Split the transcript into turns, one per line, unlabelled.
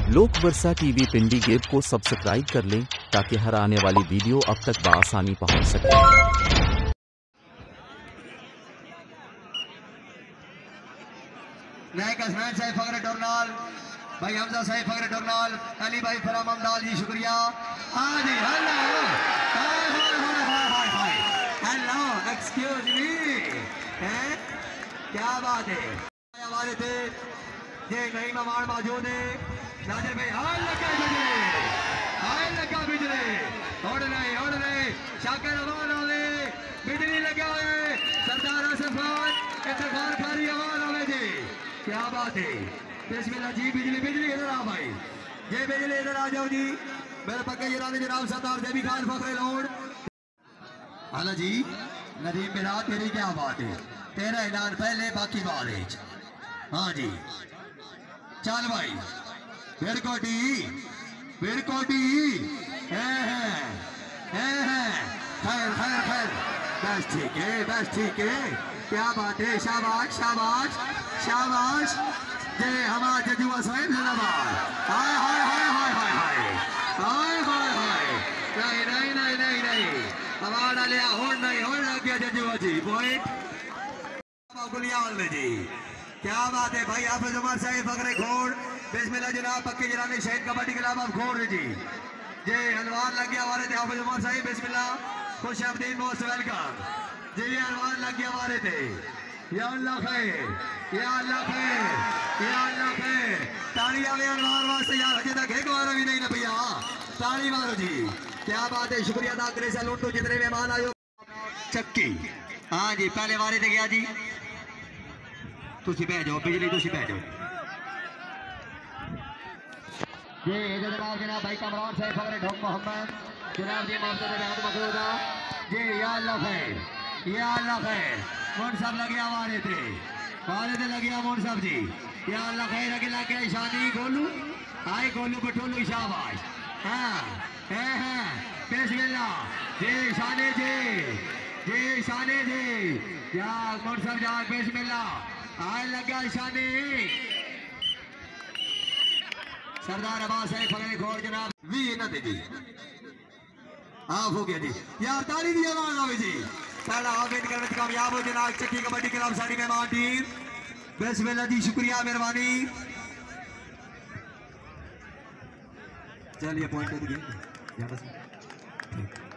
लोक Varsha TV Pindi gate को subscribe कर लें ताकि हर आने वाली वीडियो अब तक बआसानी पहुंच सके।
भाई हमजा साहिब फखरे टोरनाल, अली भाई फराम अमदाल जी शुक्रिया। हाँ जी हेलो हेलो एक्सक्यूज मी, क्या बात है। हमारे थे ये नई मेहमान मौजूद है नाजिर भाई। हाल लगा बिजली उड़ रहे शाकिर अवान आवे बिजली लगा हुए सरदार आसिफ खान इंतजार खारी अवान आवे जी, क्या बात है। बिस्मिल्लाह जी, बिजली इधर आ भाई, ये बिजली इधर आ जाओ जी। मेरे पक्के जनाब सरदार देवी खान फखरे लोड। हाला जी नदीम बिरा तेरी क्या बात है, तेरा ऐलान पहले बाकी बात है। हाँ जी चल भाई बिरकोटी खैर बस ठीक है क्या बात है। शाबाश जय हमारा जजुआ साहब जिंदाबाद। हाय नहीं हमारा लिया होड़ लग गया जजुआ जी पॉइंट गुलियाल में जी, क्या बात है भाई। हाफिज उमर साहिब फखरे घोड़ बिस्मिल्लाह जनाब पक्के जनाब शहीद कबड्डी क्लब ऑफ घोड़ जी, ये हलवान लग गया हमारे थे हाफिज उमर साहिब बिस्मिल्लाह खुश अब्दीन मोस्ट वेलकम जी। ये हलवान लग गया हमारे थे। या अल्लाह खैर ताली आवे हलवान वास्ते यार, अजय तक एक बार भी नहीं ना भैया, ताली मारो जी, क्या बात है। शुक्रिया अदा करे सैलून तो जितने मेहमान आयो चक्की। हाँ जी पहले वारे थे गया जी, तुसी बह जाओ बिजली, तुसी बह जाओ जी। जनाब भाई कमरान साहब फखरे ढोक मोहम्मद जनाब जी मौजूद बेहद मखरूदा जी। या अल्लाह खैर मोन साहब लगे हमारे थे लगे मोन साहब जी। या अल्लाह खैर अगे लगे ईशानी गोलू आए गोलू बटोलू शाबाश। हाँ बिस्मिल्लाह जी ईशानी जी या मोन साहब जा बिस्मिल्लाह आए लगा ईशानी सरदार अब्बास साहब फखरे घोड़ जनाब वी न दे जी। हाफ हो गया जी यार, ताली दी आवाज आवे जी। पहला हाफ विन करने कामयाब हो जनाब चक्की कबड्डी क्लब सारी मेहमान टीम बिस्मिल्लाह जी, शुक्रिया मेहरबानी। चलिए पॉइंट